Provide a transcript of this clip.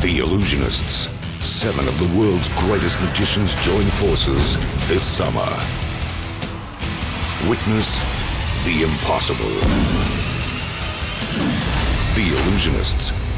The Illusionists. 7 of the world's greatest magicians join forces this summer. Witness the impossible. The Illusionists.